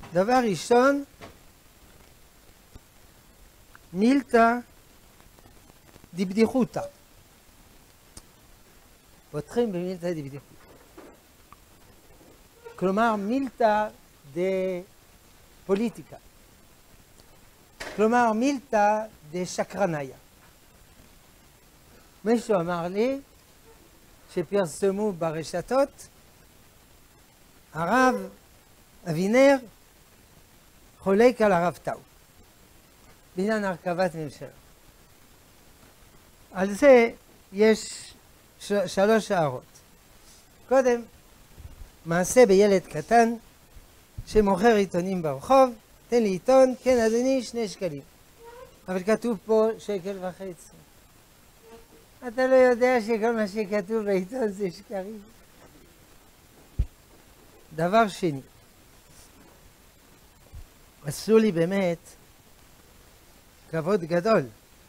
דבר ראשון, מילתא דבדיחותא. פותחים במילתא דבדיחותא. כלומר, מילתא דפוליטיקה. כלומר, מילתא דשקרניה. מישהו אמר לי שפרסמו ברשתות, הרב אבינר חולק על הרב טאו בעניין הרכבת ממשלה. על זה יש שלוש הערות. קודם, מעשה בילד קטן שמוכר עיתונים ברחוב, תן לי עיתון, כן אדוני, 2 שקלים. אבל כתוב פה 1.50 שקל. אתה לא יודע שכל מה שכתוב בעיתון זה שקרים. דבר שני, עשו לי באמת כבוד גדול.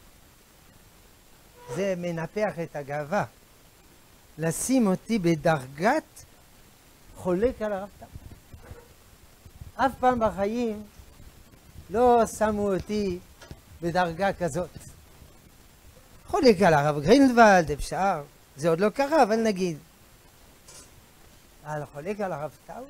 זה מנפח את הגאווה. לשים אותי בדרגת חולק על הרב טאו. אף פעם בחיים לא שמו אותי בדרגה כזאת. חולק על הרב גרינוולד, אפשר, זה עוד לא קרה, אבל נגיד. אבל חולק על הרב טאו?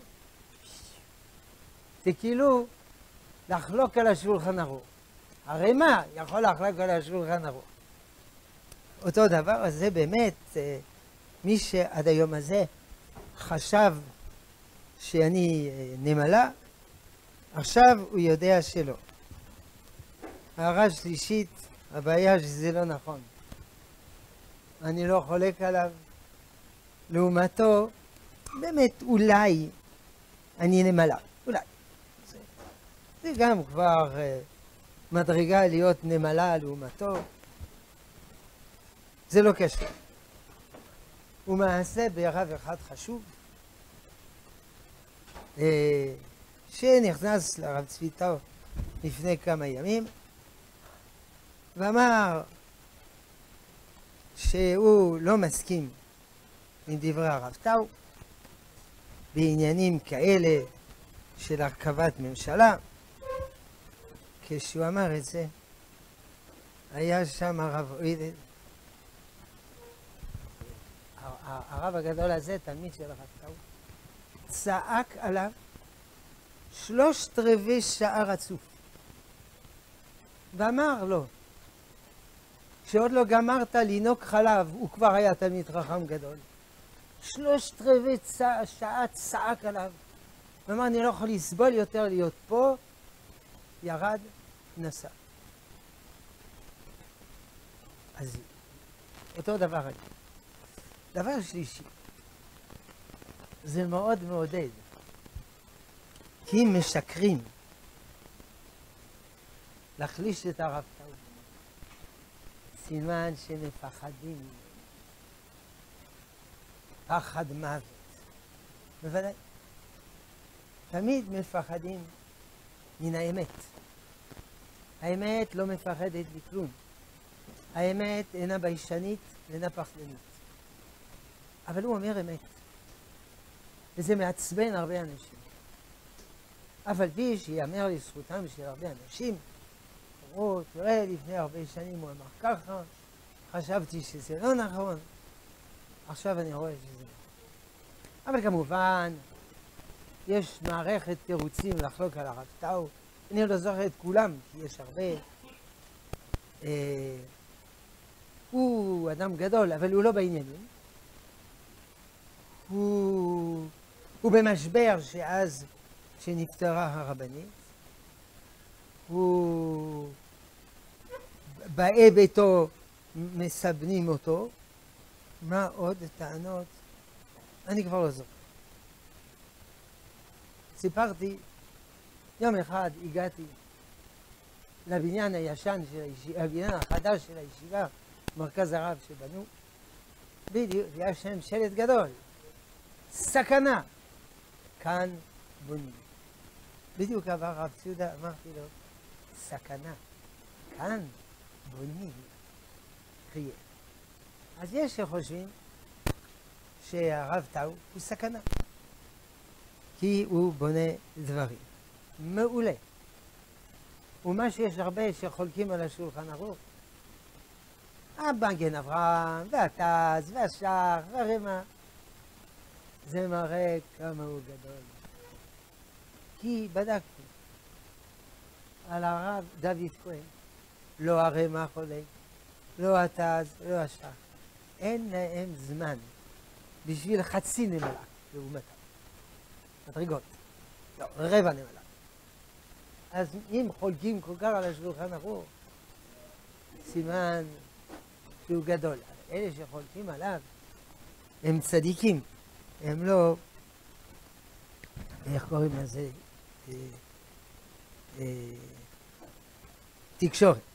זה כאילו לחלוק על השולחן ערוך. הרי מה יכול לחלוק על השולחן ערוך? אותו דבר, אז זה באמת, מי שעד היום הזה חשב שאני נמלה, עכשיו הוא יודע שלא. הערה שלישית, הבעיה שזה לא נכון. אני לא חולק עליו. לעומתו, באמת אולי אני נמלה. אולי. זה גם כבר מדרגה להיות נמלה לעומתו. זה לא קשור. ומעשה ברב אחד חשוב, שנכנס לרב צבי טאו לפני כמה ימים, ואמר שהוא לא מסכים עם דברי הרב טאו בעניינים כאלה של הרכבת ממשלה. כשהוא אמר את זה, היה שם הרב עוידד, הרב הגדול הזה, תלמיד של הרב טאו, צעק עליו 3/4 שעה רצוף, ואמר לו, כשעוד לא גמרת לינוק חלב, הוא כבר היה תלמיד חכם גדול. 3/4 שעה צעק עליו, ואמר, אני לא יכול לסבול יותר להיות פה. ירד, נסע. אז אותו דבר היה. דבר שלישי, זה מאוד מעודד, כי אם משקרים להחליש את הרב טאו, סימן שמפחדים, פחד מוות. בוודאי. תמיד מפחדים מן האמת. האמת לא מפחדת לכלום. האמת אינה ביישנית ואינה פחדנית. אבל הוא אומר אמת. וזה מעצבן הרבה אנשים. אף על פי שיאמר לזכותם של הרבה אנשים, אמרו, תראה, לפני הרבה שנים הוא אמר ככה, חשבתי שזה לא נכון, עכשיו אני רואה שזה נכון. אבל כמובן, יש מערכת תירוצים לחלוק על הרב טאו. אני לא זוכר את כולם, כי יש הרבה. הוא אדם גדול, אבל הוא לא בעניינים. הוא במשבר שאז שנפטרה הרבנית. הוא באי ביתו מסבנים אותו. מה עוד טענות? אני כבר לא זוכר. סיפרתי, יום אחד הגעתי לבניין הישן של הישיבה, הבניין החדש של הישיבה, מרכז הרב שבנו. בדיוק, היה שם שלט גדול. סכנה, כאן בונים. בדיוק עבר רב ציודה, אמרתי לו, סכנה, כאן בונים. חיה. אז יש שחושבים שהרב טאו הוא סכנה, כי הוא בונה דברים. מעולה. ומה שיש הרבה שחולקים על השולחן ערוך, המגן אברהם, והתז, והשח, והרמ"א, זה מראה כמה הוא גדול. כי בדקתי על הרב דוד כהן, לא הרמ"א חולק, לא התז, לא השח. אין להם זמן בשביל חצי נמלה לעומתם. מדרגות. לא, רבע נמלה. אז אם חולקים כל כך על השולחן ערוך, סימן שהוא גדול. אלה שחולקים עליו הם צדיקים, הם לא, איך קוראים לזה? תקשורת.